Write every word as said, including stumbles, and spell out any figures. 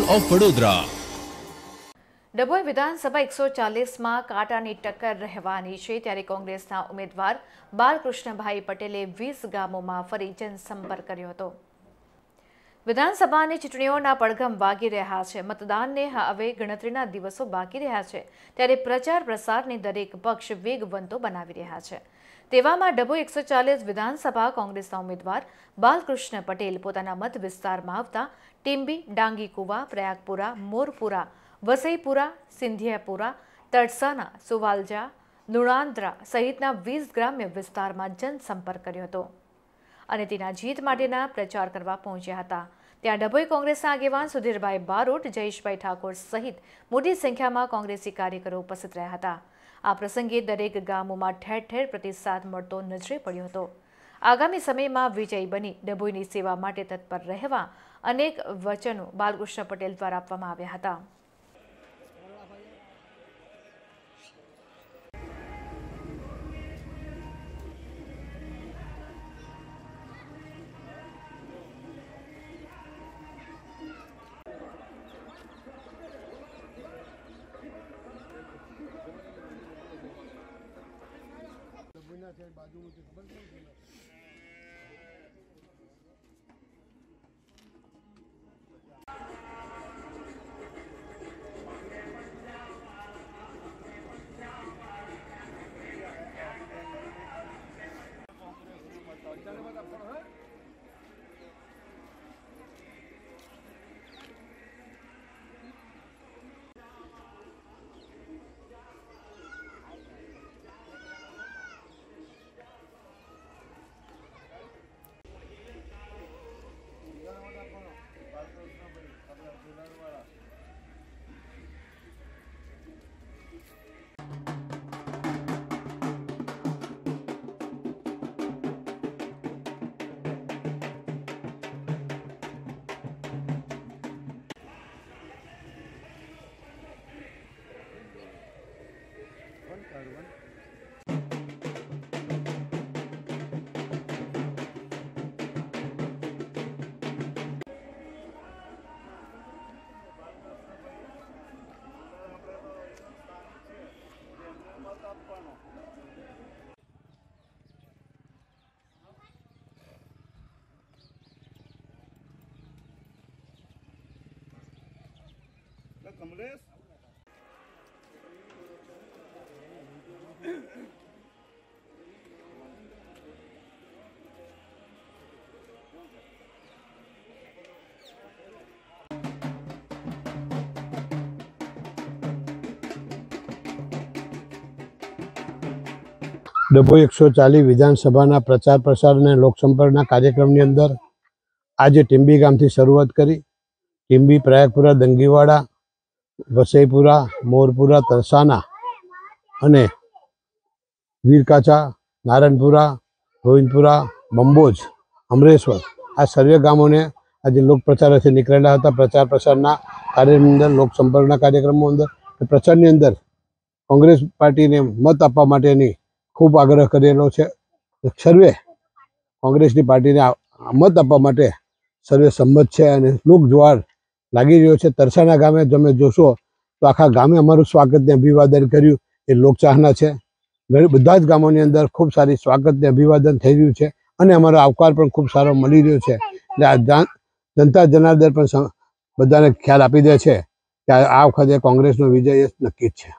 Of Vadodara. Dabhoi વિધાનસભા એકસો ચાલીસમાં કાંટાની ટક્કર રહેવાની છે, ત્યારે કોંગ્રેસના ઉમેદવાર બાલકૃષ્ણભાઈ પટેલે વીસ ગામોમાં ફરી જનસંપર્ક કર્યો હતો। વિધાનસભાની ચૂંટણીઓના પડઘમ વાગી રહ્યા છે, મતદાનને હવે ગણતરીના દિવસો બાકી રહ્યા છે, ત્યારે પ્રચાર પ્રસારને દરેક પક્ષ વેગવંતો બનાવી રહ્યા છે। તેવામાં ડભોઈ એકસો ચાલીસ વિધાનસભા કોંગ્રેસના ઉમેદવાર બાલકૃષ્ણ પટેલ પોતાના મત વિસ્તારમાં આવતા ટીંબી, ડાંગીકુવા, પ્રયાગપુરા, મોરપુરા, વસઈપુરા, સિંધિયાપુરા, તડસાના, સુવાલજા, લુણાંદ્રા સહિતના વીસ ગ્રામ્ય વિસ્તારમાં જનસંપર્ક કર્યો હતો અને તેના જીત માટેના પ્રચાર કરવા પહોંચ્યા હતા। ત્યાં ડભોઈ કોંગ્રેસના આગેવાન સુધીરભાઈ બારોટ, જયેશભાઈ ઠાકોર સહિત મોટી સંખ્યામાં કોંગ્રેસી કાર્યકરો ઉપસ્થિત રહ્યા હતા। આ પ્રસંગે દરેક ગામોમાં ઠેર ઠેર પ્રતિસાદ મળતો નજરે પડ્યો હતો। આગામી સમયમાં વિજયી બની ડભોઈની સેવા માટે તત્પર રહેવા અનેક વચનો બાલકૃષ્ણ પટેલ દ્વારા આપવામાં આવ્યા હતા। कमलेश ડભોઈ એકસો ચાલીસ વિધાનસભાના પ્રચાર પ્રસાર અને લોકસંપર્કના કાર્યક્રમની અંદર આજે ટીંબી ગામથી શરૂઆત કરી। ટીંબી, પ્રયાગપુરા, દંગીવાડા, વસઈપુરા, મોરપુરા, તરસાના અને વીરકાચા, નારણપુરા, ગોવિંદપુરા, બંબોજ, અમરેશ્વર આ સર્વે ગામોને આજે લોકપ્રચાર અર્થે નીકળેલા હતા। પ્રચાર પ્રસારના કાર્યની અંદર, લોકસંપર્કના કાર્યક્રમો અંદર, પ્રચારની અંદર કોંગ્રેસ પાર્ટીને મત આપવા માટેની ખૂબ આગ્રહ કરેલો છે। સર્વે કોંગ્રેસની પાર્ટીને મત આપવા માટે સર્વે સંમત છે અને લોકજુવાળ લાગી રહ્યો છે। તરસાના ગામે તમે જોશો તો આખા ગામે અમારું સ્વાગતને અભિવાદન કર્યું, એ લોકચાહના છે। બધા જ ગામોની અંદર ખૂબ સારી સ્વાગતને અભિવાદન થઈ રહ્યું છે અને અમારો આવકાર પણ ખૂબ સારો મળી રહ્યો છે। એટલે આ જનતા જનાર્દન પણ બધાને ખ્યાલ આપી દે છે કે આ વખતે કોંગ્રેસનો વિજય નક્કી જ છે।